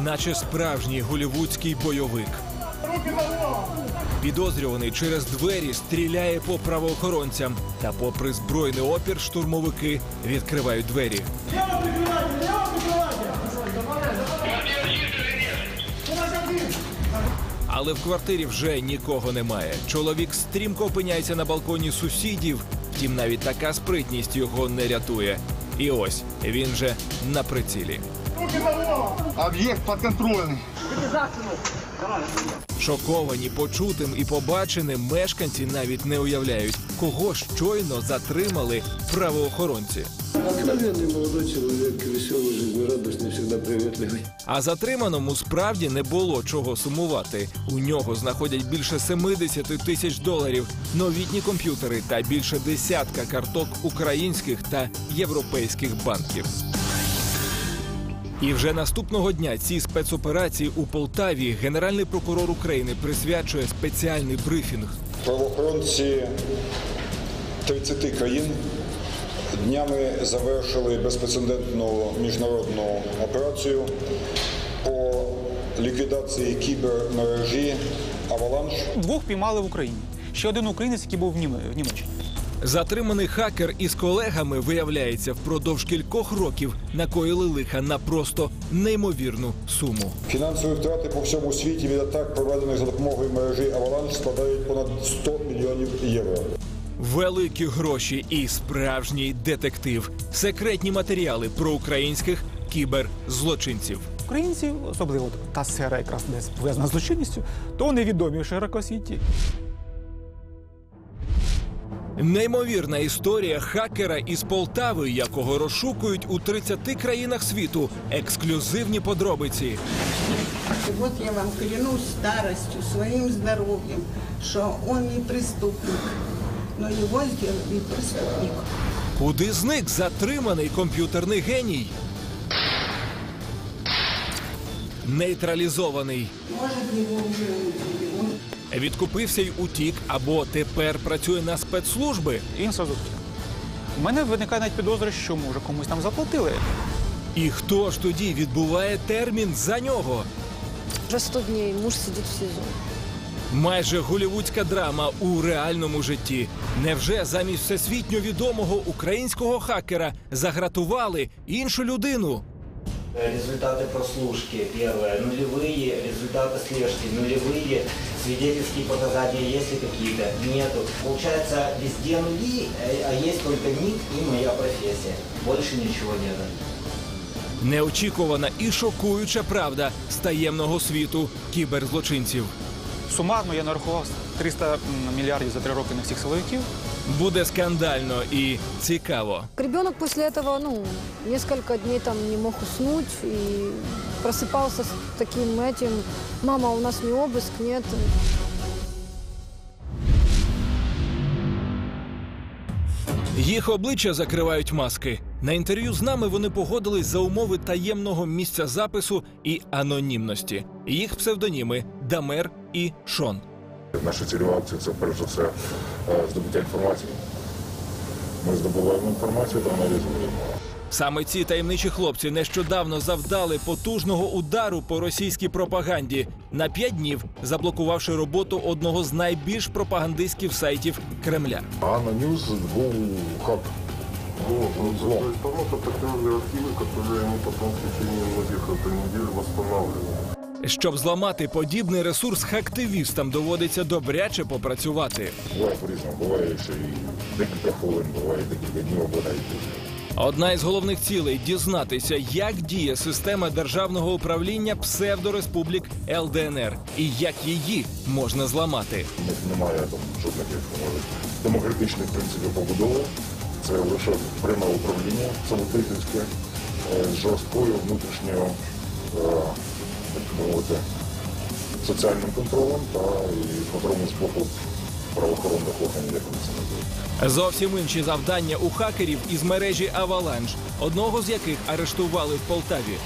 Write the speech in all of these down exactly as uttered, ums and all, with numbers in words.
наче справжній голлівудський бойовик. Підозрюваний через двері стріляє по правоохоронцям. Та попри збройний опір штурмовики відкривають двері. Але в квартирі вже нікого немає. Чоловік стрімко опиняється на балконі сусідів. Втім, навіть така спритність його не рятує. І ось він вже на прицілі. Об'єкт підконтрольний. Шоковані почутим і побаченим мешканці навіть не уявляють, кого щойно затримали правоохоронці. Обыкновенный молодой человек, веселый, жизнерадостный, всегда приветливый. А затриманому справді не було чого сумувати. У нього знаходять більше семидесяти тисяч доларів, новітні комп'ютери та більше десятка карток українських та європейських банків. І вже наступного дня цій спецоперації у Полтаві Генеральний прокурор України присвячує спеціальний брифінг. Правоохоронці тридцяти країн днями завершили безпрецедентну міжнародну операцію по ліквідації кібермережі «Аваланж». Двох піймали в Україні. Ще один українець, який був в Німеччині. Затриманий хакер із колегами, виявляється, впродовж кількох років накоїли лиха на просто неймовірну суму. Фінансові втрати по всьому світі від атак, проведених за допомогою мережі «Аваланж», складають понад сто мільйонів євро. Великі гроші і справжній детектив. Секретні матеріали про українських кіберзлочинців. Українці, особливо та сфера, якраз де пов'язана з злочинністю, то невідомі широко в світі. Неймовірна історія хакера із Полтави, якого розшукують у тридцяти країнах світу. Ексклюзивні подробиці. И вот я вам клянусь старостью, своим здоровьем, что он не преступник, но его сделали преступник. Куди зник затриманий комп'ютерний геній? Нейтралізований. Может, его уже убили. Он Відкупився й утік, або тепер працює на спецслужби. І він сразу втік. У мене виникає навіть підозра, що, може, комусь там заплатили. І хто ж тоді відбуває термін за нього? Вже сто днів муж сидить в СІЗО. Майже голлівудська драма у реальному житті. Невже замість всесвітньо відомого українського хакера загратували іншу людину? Результаты прослушки, первое, нулевые, результаты слежки, нулевые, свидетельские показания, есть ли какие-то? Нету. Получается, везде нули, а есть только ник и моя профессия. Больше ничего нет. Неочікувана і шокуюча правда з таємного світу кіберзлочинців. Сумарно я нарахував триста мільярдів за три роки на всіх силовиків. Буде скандально і цікаво. Ребенок после этого, ну, несколько дней там не мог уснуть и просыпался с таким этим: мама, у нас не обыск, нет. Їх обличчя закривають маски. На інтерв'ю з нами вони погодились за умови таємного місця запису і анонімності. Їх псевдоніми – Дамер і Шон. Наша цільова акція – це, перш за все, здобуття інформації. Ми здобуваємо інформацію та аналізуємо. Саме ці таємничі хлопці нещодавно завдали потужного удару по російській пропаганді, на п'ять днів заблокувавши роботу одного з найбільш пропагандистських сайтів Кремля. Анна Ньюс був хаб. Тобто підтримали архіви, які ми потім в течение многих недель восстанавливали. Щоб зламати подібний ресурс, хактивістам доводиться добряче попрацювати. Буває по-різному, буває, що і декілька хвилин, буває декілька днів, або навіть тиждень. Одна із головних цілей – дізнатися, як діє система державного управління псевдореспублік Л Д Н Р і як її можна зламати. У них немає там жодних демократичних принципів побудови. Це лише пряме управління, самотитівське, з жорсткою внутрішньою, так мовити, соціальним контролем та і контролем з боку правоохоронних органів, як вони це називають. Зовсім інші завдання у хакерів із мережі «Аваланж», одного з яких арештували в Полтаві.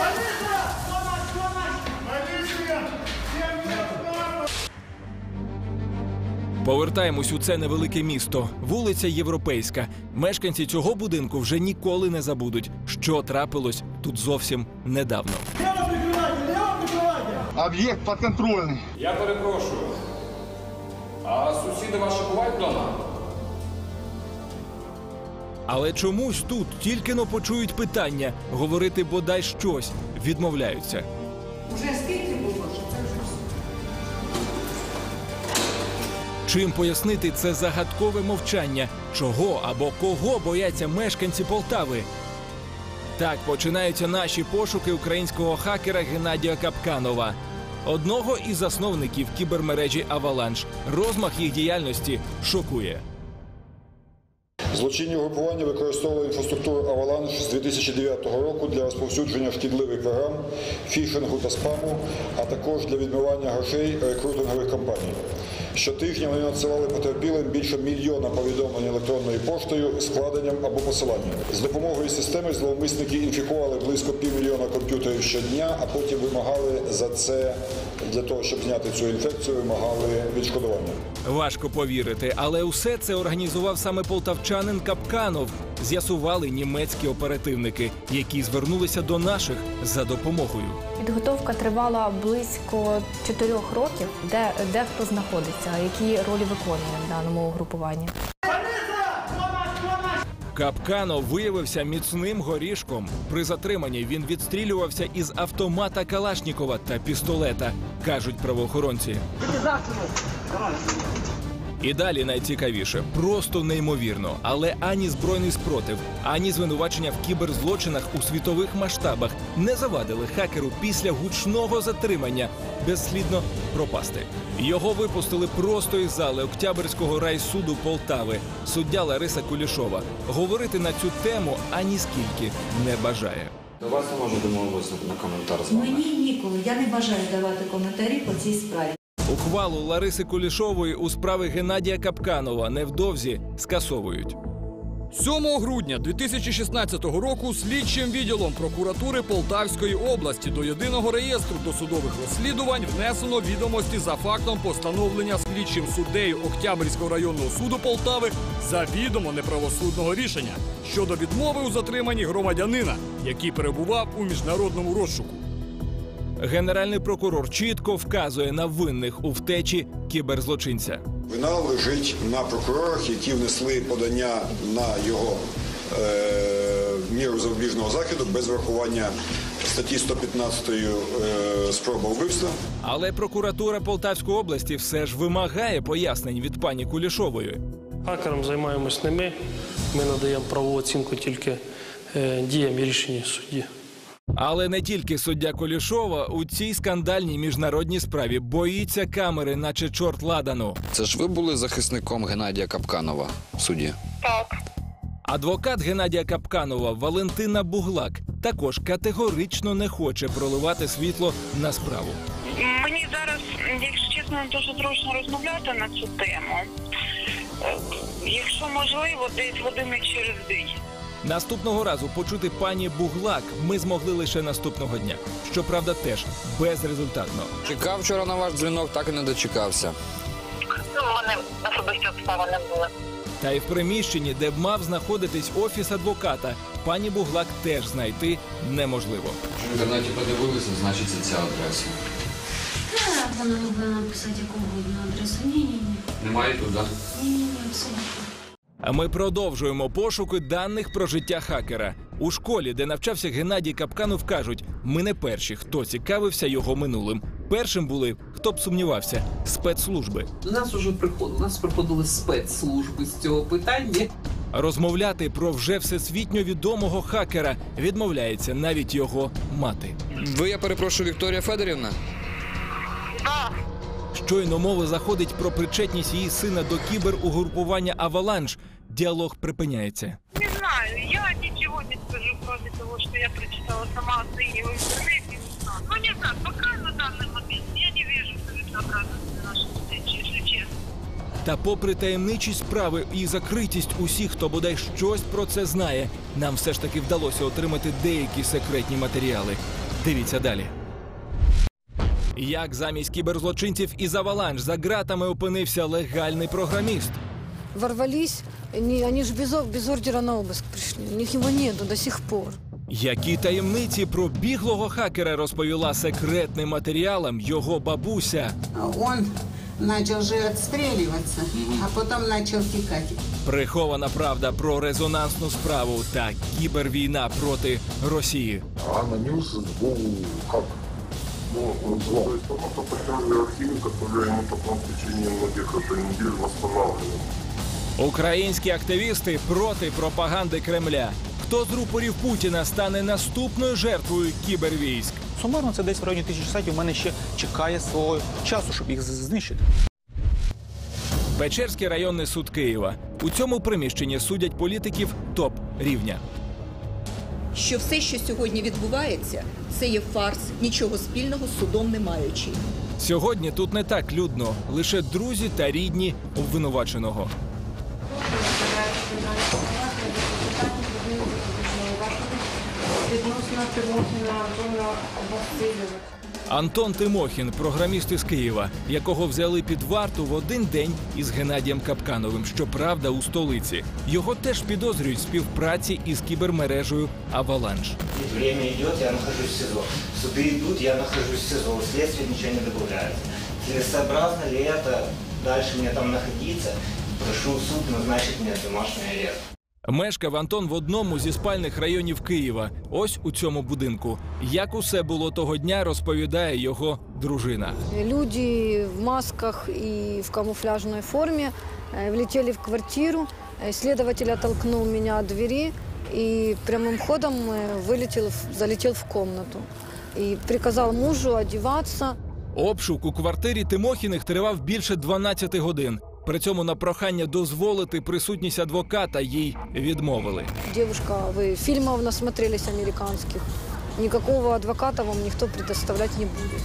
Повертаємось у це невелике місто. Вулиця Європейська. Мешканці цього будинку вже ніколи не забудуть, що трапилось тут зовсім недавно. Лево прикривайте! Лево Объект подконтрольный. Я перепрошую. А сусіди ваші бувають вдома? Але чомусь тут тільки-но почують питання, говорити бодай щось, відмовляються. Уже скільки було, що це вже все. Чим пояснити це загадкове мовчання? Чого або кого бояться мешканці Полтави? Так починаються наші пошуки українського хакера Геннадія Капканова, одного із засновників кібермережі «Аваланж». Розмах їх діяльності шокує. Злочинні угрупування використовували інфраструктуру «Аваланж» з дві тисячі дев'ятого року для розповсюдження шкідливих програм, фішингу та спаму, а також для відмивання грошей рекрутингових компаній. Щотижня вони надсилали потерпілим більше мільйона повідомлень електронною поштою, складенням або посиланням. З допомогою системи зловмисники інфікували близько півмільйона комп'ютерів щодня, а потім вимагали за це, для того, щоб зняти цю інфекцію, вимагали відшкодування. Важко повірити, але усе це організував саме полтавчанин Капканов. З'ясували німецькі оперативники, які звернулися до наших за допомогою. Підготовка тривала близько чотирьох років, де дехто знаходиться, які ролі виконує в даному угрупуванні. Капканов виявився міцним горішком. При затриманні він відстрілювався із автомата Калашнікова та пістолета, кажуть правоохоронці. І далі найцікавіше. Просто неймовірно. Але ані збройний спротив, ані звинувачення в кіберзлочинах у світових масштабах не завадили хакеру після гучного затримання безслідно пропасти. Його випустили просто із зали Октябрського райсуду Полтави. Суддя Лариса Кулішова говорити на цю тему ані скільки не бажає. До вас не можу домовитися на коментар з вами. Мені ніколи. Я не бажаю давати коментарі по цій справі. Ухвалу Лариси Кулішової у справи Геннадія Капканова невдовзі скасовують. сьомого грудня дві тисячі шістнадцятого року слідчим відділом прокуратури Полтавської області до єдиного реєстру досудових розслідувань внесено відомості за фактом постановлення слідчим суддею Октябрського районного суду Полтави завідомо неправосудного рішення щодо відмови у затриманні громадянина, який перебував у міжнародному розшуку. Генеральний прокурор чітко вказує на винних у втечі кіберзлочинця. Вина лежить на прокурорах, які внесли подання на його е, міру запобіжного заходу без врахування статті сто п'ятнадцять е, спроба вбивства. Але прокуратура Полтавської області все ж вимагає пояснень від пані Кулішової. Хакером займаємось не ми. Ми надаємо правову оцінку тільки е, діям і рішенням судді. Але не тільки суддя Кулішова у цій скандальній міжнародній справі боїться камери, наче чорт ладану. Це ж ви були захисником Геннадія Капканова в суді? Так. Адвокат Геннадія Капканова Валентина Буглак також категорично не хоче проливати світло на справу. Мені зараз, якщо чесно, дуже зручно розмовляти на цю тему. Якщо можливо, десь години через день. Наступного разу почути пані Буглак ми змогли лише наступного дня. Щоправда, теж безрезультатно. Чекав вчора на ваш дзвінок, так і не дочекався. Ну, у мене особисті обставини були. Та й в приміщенні, де б мав знаходитись офіс адвоката, пані Буглак теж знайти неможливо. В інтернеті подивилися, значить це ця адреса. Так, вона могла написати яку угодно адресу. Ні-ні-ні. Немає туди? Ні-ні-ні, абсолютно. А ми продовжуємо пошуки даних про життя хакера. У школі, де навчався Геннадій Капканов, кажуть, ми не перші, хто цікавився його минулим. Першим були, хто б сумнівався, спецслужби. До нас уже приходили, нас приходили спецслужби з цього питання. Розмовляти про вже всесвітньо відомого хакера відмовляється навіть його мати. Ви, я перепрошую, Вікторія Федорівна? Так. Щойно мова заходить про причетність її сина до кіберугрупування «Аваланж», діалог припиняється. Не знаю, я ничего не скажу, кроме того, что я прочитала сама о сыне в интернете. Ну, не знаю, пока на данный момент я не вижу целесообразности нашей встречи, если честно. Та попри таємничість справи і закритість усіх, хто бодай щось про це знає, нам все ж таки вдалося отримати деякі секретні матеріали. Дивіться далі. Як замість кіберзлочинців із «Аваланж» за ґратами опинився легальний програміст. Ворвались, они, они же без, без ордера на обыск пришли. У них его нету до сих пор. Які таємниці про біглого хакера розповіла секретним матеріалам його бабуся? Он начал же отстреливаться, а потом начал текать. Прихована правда про резонансну справу та кібервійна проти Росії. А нанес был как? Ну, то есть потом потеряли архивы, которые ему потом в течение многих этой недель восстанавливали. Українські активісти проти пропаганди Кремля. Хто з рупорів Путіна стане наступною жертвою кібервійськ? Сумарно це десь в районі тисячі сайтів. У мене ще чекає свого часу, щоб їх знищити. Печерський районний суд Києва. У цьому приміщенні судять політиків топ-рівня. Що все, що сьогодні відбувається, це є фарс, нічого спільного з судом не маючи. Сьогодні тут не так людно, лише друзі та рідні обвинуваченого. Антон Тимохін – програміст із Києва, якого взяли під варту в один день із Геннадієм Капкановим, щоправда, у столиці. Його теж підозрюють в співпраці із кібермережею «Аваланж». Время йде, я нахожусь в СИЗО. Суди йдуть, я нахожусь в СИЗО. Следствие ничего не добавляется. Целесообразно ли это дальше мне там находиться? Прошу суд назначить мне домашний арест. Мешкав Антон в одному зі спальних районів Києва. Ось у цьому будинку. Як усе було того дня, розповідає його дружина. Люди в масках и в камуфляжной форме влетели в квартиру. Следователь оттолкнул меня от двери и прямым ходом вылетел, залетел в комнату. И приказал мужу одеваться. Обшук у квартирі Тимохіних тривав більше дванадцяти годин. При цьому на прохання дозволити присутність адвоката їй відмовили. Девушка, вы фильмов насмотрелись американских. Никакого адвоката вам ніхто предоставлять не буде.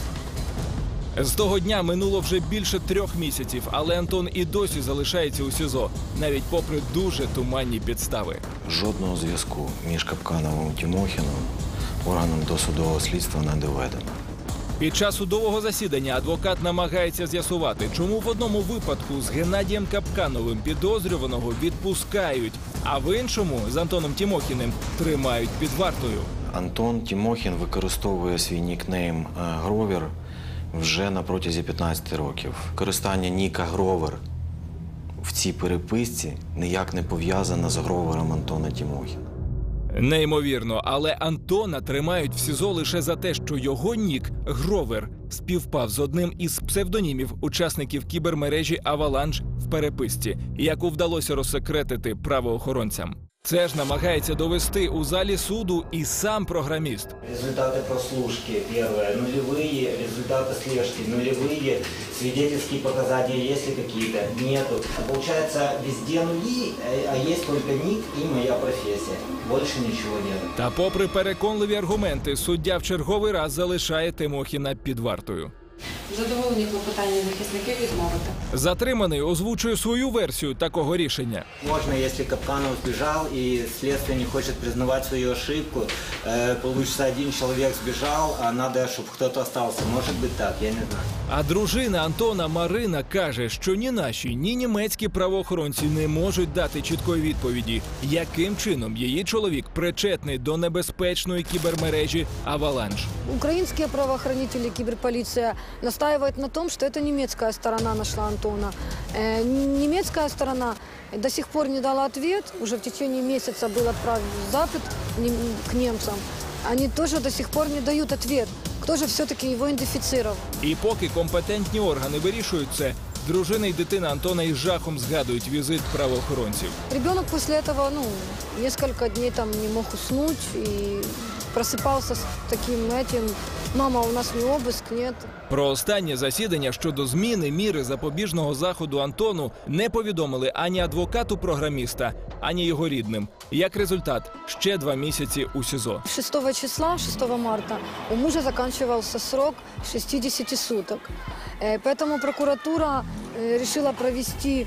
З того дня минуло вже більше трьох місяців, але Антон і досі залишається у СІЗО, навіть попри дуже туманні підстави. Жодного зв'язку між Капкановим і Тимохіном органом досудового слідства не доведено. Під час судового засідання адвокат намагається з'ясувати, чому в одному випадку з Геннадієм Капкановим підозрюваного відпускають, а в іншому з Антоном Тимохіним тримають під вартою. Антон Тимохін використовує свій нікнейм «Гровер» вже на протязі п'ятнадцяти років. Використання ніка «Гровер» в цій переписці ніяк не пов'язано з Гровером Антона Тимохіна. Неймовірно, але Антона тримають в СІЗО лише за те, що його нік «Гровер» співпав з одним із псевдонімів учасників кібермережі «Аваланж» в переписці, яку вдалося розсекретити правоохоронцям. Це ж намагається довести у залі суду і сам програміст. Результаты прослушки, первое, нулевые, результаты слежки, нулевые, свидетельские показания, есть ли какие-то, нету. Получается, везде нули, а есть только ник и моя профессия. Больше ничего нет. Та попри переконливі аргументи, суддя в черговий раз залишає Тимохіна під вартою. Задоволені клопотання захисників відмовити. Затриманий озвучує свою версію такого рішення. Можно, если Капканов сбежал и следствие не хочет признавать свою ошибку, э, получится, один человек сбежал, а надо, чтобы кто-то остался. Может быть так, я не знаю. А дружина Антона Марина каже, що ні наші, ні німецькі правоохоронці не можуть дати чіткої відповіді, яким чином її чоловік причетний до небезпечної кібермережі «Аваланж». Украинские правоохранители, киберполиция настаивает на том, что это немецкая сторона нашла Антона. Э, немецкая сторона до сих пор не дала ответ. Уже в течение месяца был отправлен запит к немцам. Они тоже до сих пор не дают ответ, кто же все-таки его идентифицировал. І поки компетентні органи вирішують це, дружина і дитина Антона із жахом згадують візит правоохоронців. Ребенок после этого, ну, несколько дней там не мог уснуть и просыпался с таким этим: «Мама, у нас не обыск, нет». Про останнє засідання щодо зміни міри запобіжного заходу Антону не повідомили ані адвокату програміста, ані його рідним. Як результат, ще два місяці у СІЗО. шестого числа, шестого марта, у мужа заканчивался срок шестидесяти суток. Поэтому прокуратура решила провести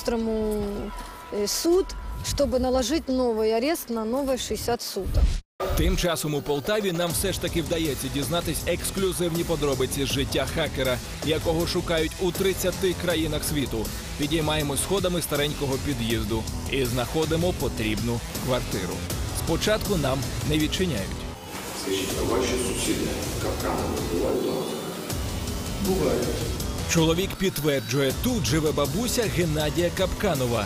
по-быстрому суд, чтобы наложить новый арест на новые шестьдесят суток. Тим часом у Полтаві нам все ж таки вдається дізнатись ексклюзивні подробиці з життя хакера, якого шукають у тридцяти країнах світу. Підіймаємось сходами старенького під'їзду і знаходимо потрібну квартиру. Спочатку нам не відчиняють. Скажіть, а ваші сусіди Капканови бувають дома? Бувають. Чоловік підтверджує, тут живе бабуся Геннадія Капканова.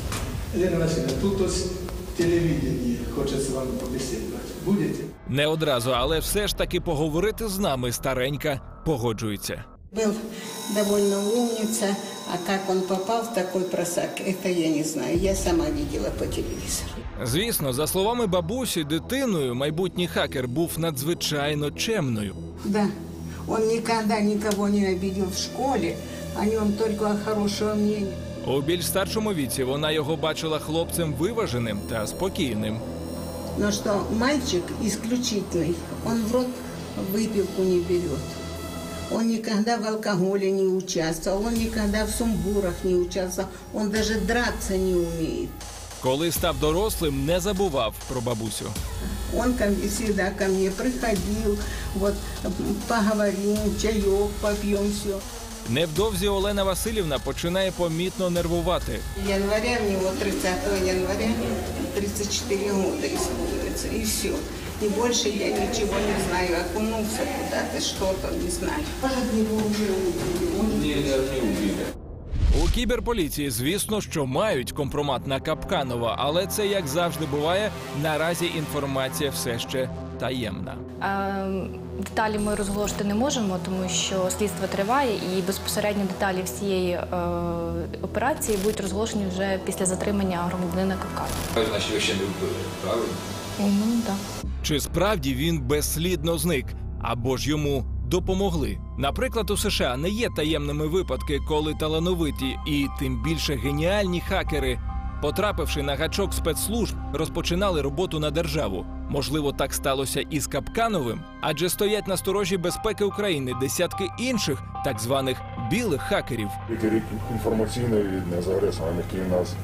Лена Васильевна, тут ось телевидение хочеться вам побесідувати. Будете? Не одразу, але все ж таки поговорити з нами старенька погоджується. Был довольно умница, а как он попал в такой просак, это я не знаю. Я сама видела по телевизору. Звісно, за словами бабусі, дитиною майбутній хакер був надзвичайно чемною. Да, он никогда никого не обидел в школе, о нем только хорошего мнения. У більш старшому віці вона його бачила хлопцем виваженим та спокійним. Но что мальчик исключительный, он в рот выпивку не берет. Он никогда в алкоголе не участвовал, он никогда в сумбурах не участвовал, он даже драться не умеет. Коли став дорослим, не забував про бабусю. Он ко мне, всегда ко мне приходил, вот поговорим, чаек попьем, все. Невдовзі Олена Васильівна починає помітно нервувати. Января, у него тридцатого января тридцать четыре года исполнится, и все. И больше я ничего не знаю, окунулся куда-то, что-то, не знаю. Может, его уже убили? Ні, не убили. У кіберполіції, звісно, що мають компромат на Капканова, але це, як завжди буває, наразі інформація все ще таємна. Е, деталі ми розголошувати не можемо, тому що слідство триває і безпосередньо деталі всієї е, операції будуть розголошені вже після затримання громадянина Капканова. Значить, ви ще не вбили, правильно? Ну, так. Чи справді він безслідно зник? Або ж йому допомогли? Наприклад, у США не є таємними випадки, коли талановиті і тим більше геніальні хакери, потрапивши на гачок спецслужб, розпочинали роботу на державу. Можливо, так сталося і з Капкановим? Адже стоять на сторожі безпеки України десятки інших так званих білих хакерів. Рік інформаційної війни з агресором, який у нас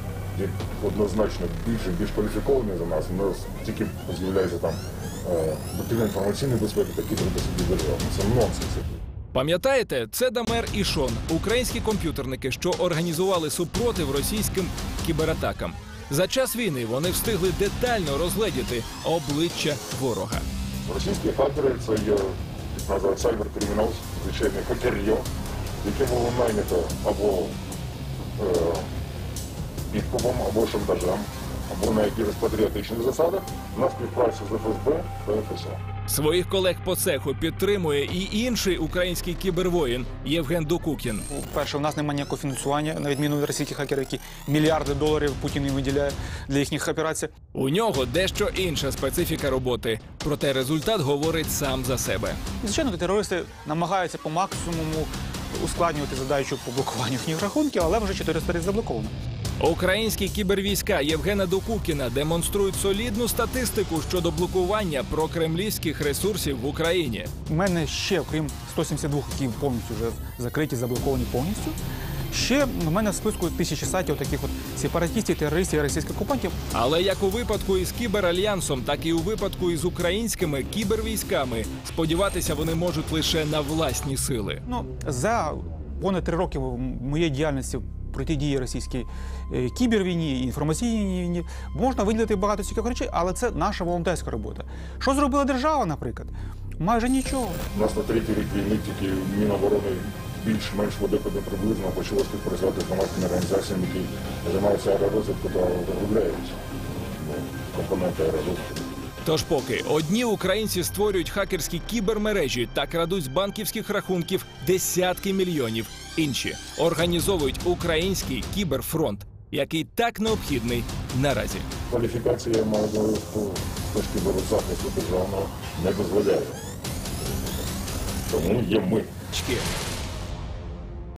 є однозначно більше, більш кваліфікований за нас, у нас тільки з'являється там доктрина інформаційної безпеки, такі трудності держави. Це нонсенс. Пам'ятаєте, це Дамер і Шон, українські комп'ютерники, що організували супротив російським кібератакам. За час війни вони встигли детально розгледіти обличчя ворога. Російські хакери – це є, називають сайберкримінал, звичайний хакер'йо, яке було найнято або е, підкупом, або шантажем, або на якихось патріотичних засадах на співпрацю з еф ес бе та еф ес о. Своїх колег по цеху підтримує і інший український кібервоїн Євген Докукін. Перше, у нас немає ніякого фінансування, на відміну від російських хакерів, які мільярди доларів Путін їм виділяє для їхніх операцій. У нього дещо інша специфіка роботи, проте результат говорить сам за себе. Звичайно, терористи намагаються по максимуму ускладнювати задачу по блокуванню їхніх рахунків, але вже чотириста разів заблоковано. Українські кібервійська Євгена Докукіна демонструють солідну статистику щодо блокування прокремлівських ресурсів в Україні. У мене ще, окрім ста сімдесят двох, які повністю вже закриті, заблоковані повністю, ще у мене в списку тисячі сайтів таких от сепаратистів, терористів і російських окупантів. Але як у випадку із кіберальянсом, так і у випадку із українськими кібервійськами, сподіватися вони можуть лише на власні сили. Ну, за понад три роки моєї діяльності протидії російській кібервійні, інформаційній війні, можна виділити багато цікавих речей, але це наша волонтерська робота. Що зробила держава, наприклад? Майже нічого. У нас на третій рік війни тільки Міноборони більш-менш води приблизно почало співпрацювати з громадськими організаціями, які займаються аеророзвідку та виробляють компоненти аеророзвідки. Тож поки одні українці створюють хакерські кібермережі та крадуть з банківських рахунків десятки мільйонів, інші організовують український кіберфронт, який так необхідний наразі. Кваліфікація маю з кіберзахисту державного не дозволяє. Тому є ми.